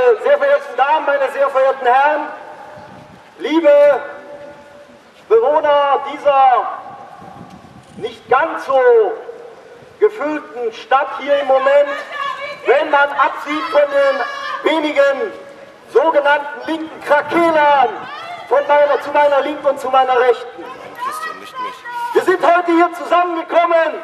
Meine sehr verehrten Damen, meine sehr verehrten Herren, liebe Bewohner dieser nicht ganz so gefüllten Stadt hier im Moment, wenn man absieht von den wenigen sogenannten linken Krakelern zu meiner Linken und zu meiner Rechten. Christian, nicht mich. Wir sind heute hier zusammengekommen,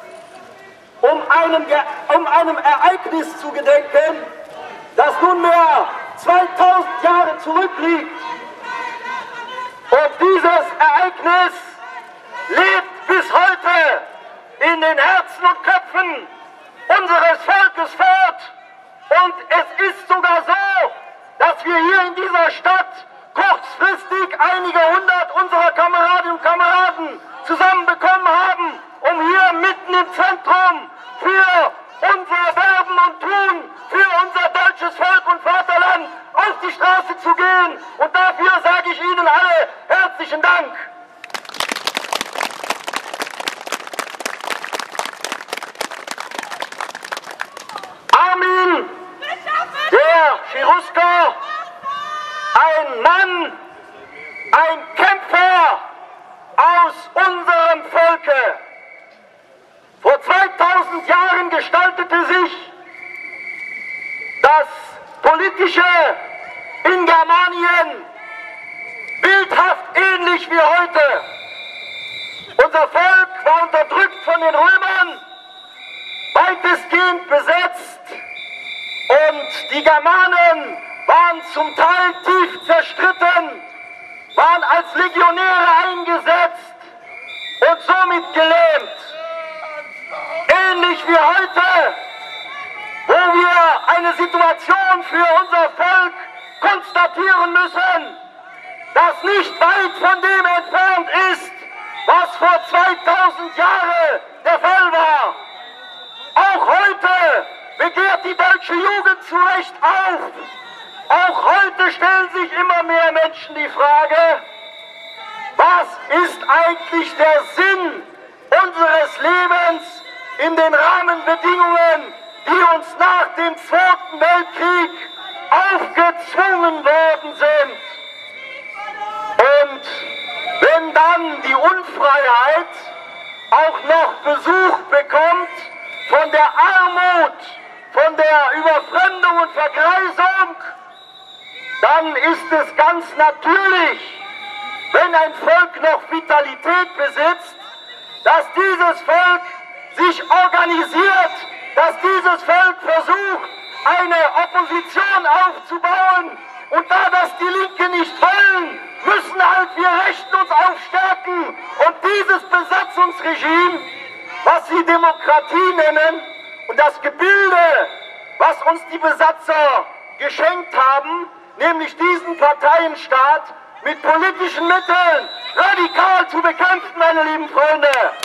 um einem Ereignis zu gedenken, das nunmehr 2000 Jahre zurückliegt. Und dieses Ereignis lebt bis heute in den Herzen und Köpfen unseres Volkes fort. Und es ist sogar so, dass wir hier in dieser Stadt kurzfristig einige hundert unserer Kameradinnen und Kameraden zusammenbekommen haben, um hier mitten im Zentrum für unser Werben und Tun, für unser deutsches Volk und Vaterland auf die Straße zu gehen. Und dafür sage ich Ihnen alle herzlichen Dank. Armin, der Cherusker, ein Mann, ein Kämpfer aus unserem Volke. Vor 2000 Jahren gestaltete sich das Politische in Germanien bildhaft ähnlich wie heute. Unser Volk war unterdrückt von den Römern, weitestgehend besetzt, und die Germanen waren zum Teil tief zerstritten, waren als Legionäre eingesetzt und somit gelähmt. Ähnlich wie heute, wo wir eine Situation für unser Volk konstatieren müssen, das nicht weit von dem entfernt ist, was vor 2000 Jahren der Fall war. Auch heute begehrt die deutsche Jugend zu Recht auf. Auch heute stellen sich immer mehr Menschen die Frage, was ist eigentlich der Sinn unseres Lebens in den Rahmenbedingungen, die uns nach dem Zweiten Weltkrieg aufgezwungen worden sind. Und wenn dann die Unfreiheit auch noch Besuch bekommt von der Armut, von der Überfremdung und Vergreisung, dann ist es ganz natürlich, wenn ein Volk noch Vitalität besitzt, dass dieses Volk sich organisiert, dass dieses Volk versucht, eine Opposition aufzubauen. Und da das die Linke nicht wollen, müssen halt wir Rechten uns aufstärken und dieses Besatzungsregime, was sie Demokratie nennen, und das Gebilde, was uns die Besatzer geschenkt haben, nämlich diesen Parteienstaat mit politischen Mitteln radikal zu bekämpfen, meine lieben Freunde.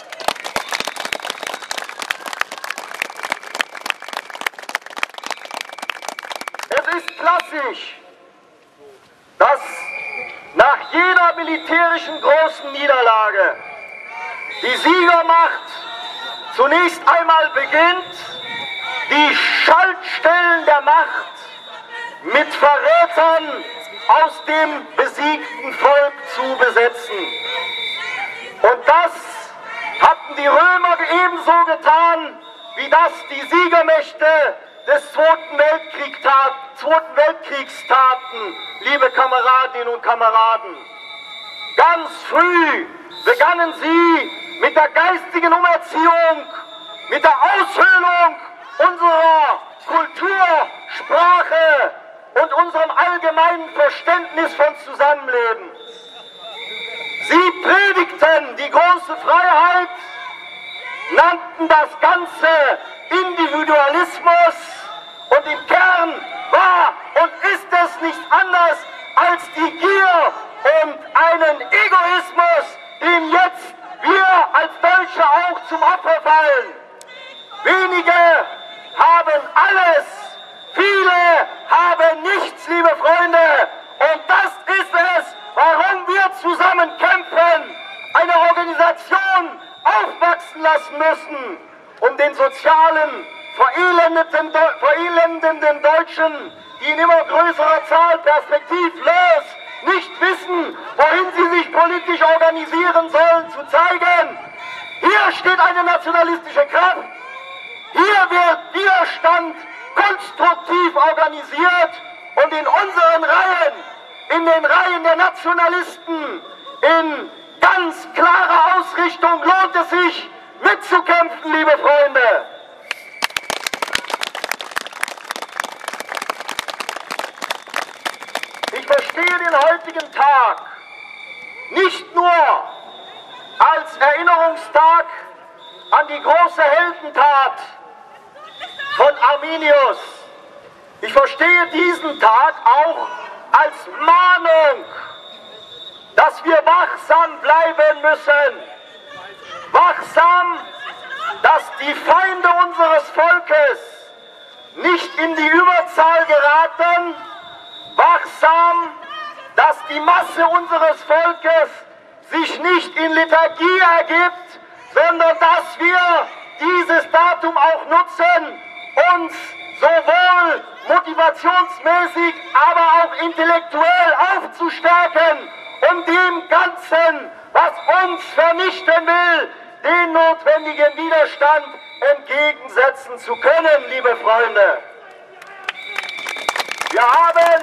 Es ist klassisch, dass nach jeder militärischen großen Niederlage die Siegermacht zunächst einmal beginnt, die Schaltstellen der Macht mit Verrätern aus dem besiegten Volk zu besetzen. Und das hatten die Römer ebenso getan, wie das die Siegermächte des Zweiten Weltkriegs taten, liebe Kameradinnen und Kameraden. Ganz früh begannen sie mit der geistigen Umerziehung, mit der Aushöhlung unserer Kultur, Sprache und unserem allgemeinen Verständnis von Zusammenleben. Sie predigten die große Freiheit, nannten das Ganze Individualismus, und im Kern war und ist es nicht anders als die Gier und einen Egoismus, dem jetzt wir als Deutsche auch zum Opfer fallen. Wenige haben alles, viele haben nichts, liebe Freunde. Und das ist es, warum wir zusammen kämpfen, eine Organisation aufwachsen lassen müssen, um den sozialen, verelendenden Deutschen die in immer größerer Zahl perspektivlos nicht wissen, wohin sie sich politisch organisieren sollen, zu zeigen. Hier steht eine nationalistische Kraft. Hier wird Widerstand konstruktiv organisiert und in unseren Reihen, in den Reihen der Nationalisten, in ganz klarer Ausrichtung lohnt es sich mitzukämpfen, liebe Freunde. Ich verstehe den heutigen Tag nicht nur als Erinnerungstag an die große Heldentat von Arminius. Ich verstehe diesen Tag auch als Mahnung, dass wir wachsam bleiben müssen. Wachsam, dass die Feinde unseres Volkes nicht in die Überzahl geraten. Wachsam, dass die Masse unseres Volkes sich nicht in Lethargie ergibt, sondern dass wir dieses Datum auch nutzen, uns sowohl motivationsmäßig, aber auch intellektuell aufzustärken, um dem Ganzen, was uns vernichten will, den notwendigen Widerstand entgegensetzen zu können, liebe Freunde. Wir haben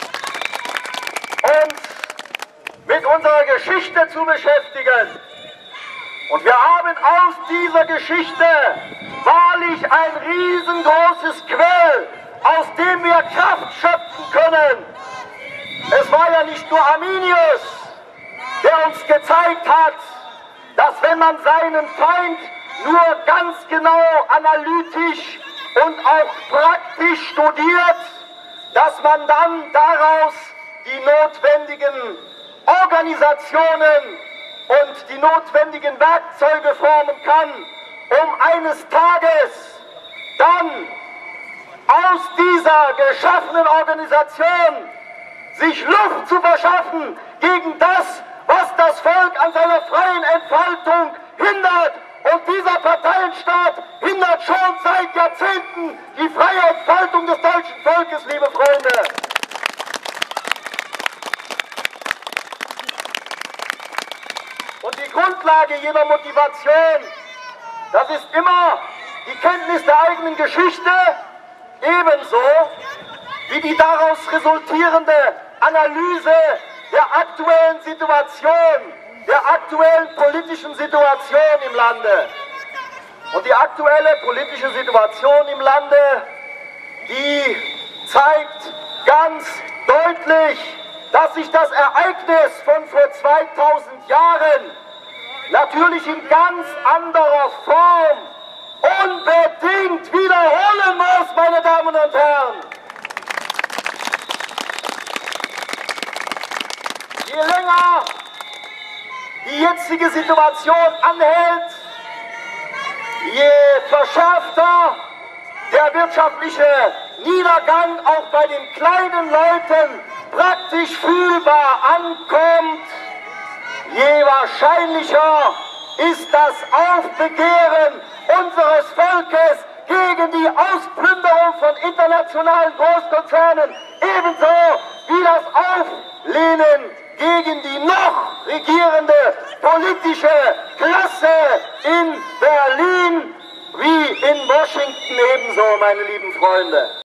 uns mit unserer Geschichte zu beschäftigen. Und wir haben aus dieser Geschichte wahrlich ein riesengroßes Quell, aus dem wir Kraft schöpfen können. Es war ja nicht nur Arminius, der uns gezeigt hat, dass wenn man seinen Feind nur ganz genau analytisch und auch praktisch studiert, dass man dann daraus die notwendigen Organisationen und die notwendigen Werkzeuge formen kann, um eines Tages dann aus dieser geschaffenen Organisation sich Luft zu verschaffen gegen das, was das Volk an seiner freien Entfaltung hindert. Und dieser Parteienstaat hindert schon seit Jahrzehnten die freie Entfaltung des deutschen Volkes, liebe Freunde. Und die Grundlage jeder Motivation, das ist immer die Kenntnis der eigenen Geschichte, ebenso wie die daraus resultierende Analyse der aktuellen Situation, der aktuellen politischen Situation im Lande. Und die aktuelle politische Situation im Lande, die zeigt ganz deutlich, dass sich das Ereignis von vor 2000 Jahren natürlich in ganz anderer Form unbedingt wiederholen muss, meine Damen und Herren. Je länger die jetzige Situation anhält, je verschärfter der wirtschaftliche Niedergang auch bei den kleinen Leuten praktisch fühlbar ankommt, je wahrscheinlicher ist das Aufbegehren unseres Volkes gegen die Ausplünderung von internationalen Großkonzernen, ebenso wie das Auflehnen gegen die noch regierende politische Klasse in Berlin wie in Washington ebenso, meine lieben Freunde.